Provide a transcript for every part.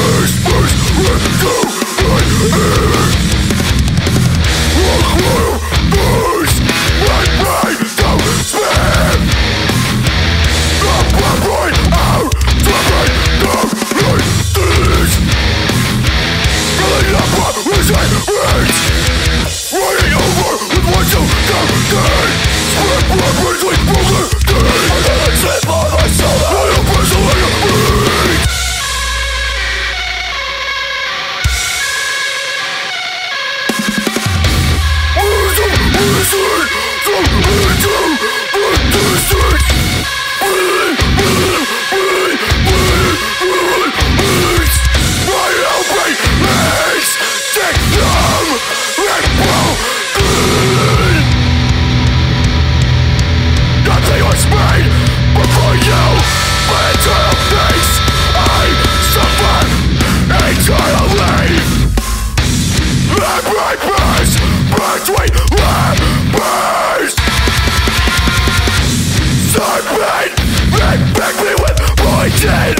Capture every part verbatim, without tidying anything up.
Serpent, infect me with poison.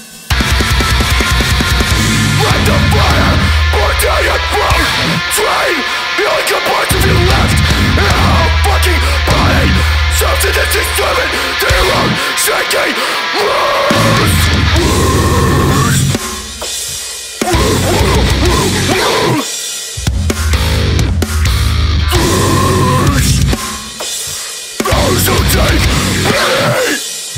Let the fire burn down your throat. Drain the only good parts of you left in a whole fucking body. Substance is driven to your own shaky. Lose, lose, lose. Those who take me,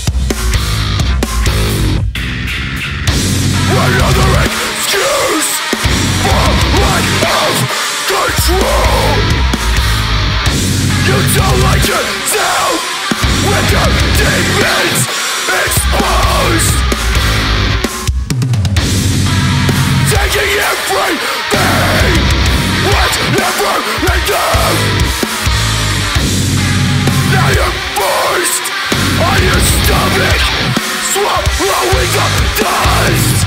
another excuse for lack of control. You don't like yourself with your demons exposed, taking everything was never enough. Now you're forced on your stomach, swallowing the dust.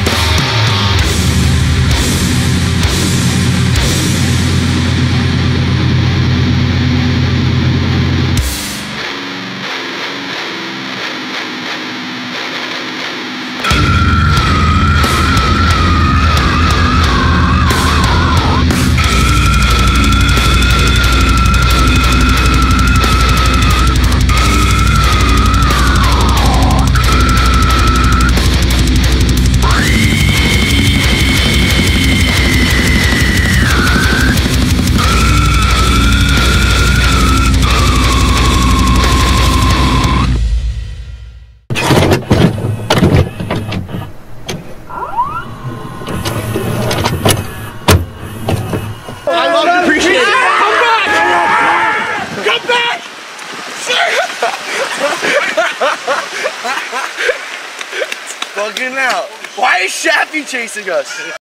I love Depreciator. Come back! Come back! Bugging out. Why is Shappy chasing us?